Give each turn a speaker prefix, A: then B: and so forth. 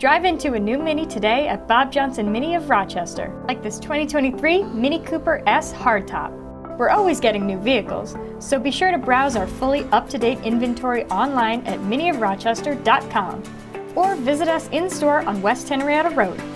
A: Drive into a new Mini today at Bob Johnson Mini of Rochester, like this 2023 Mini Cooper S Hardtop. We're always getting new vehicles, so be sure to browse our fully up-to-date inventory online at miniofrochester.com or visit us in-store on West Henrietta Road.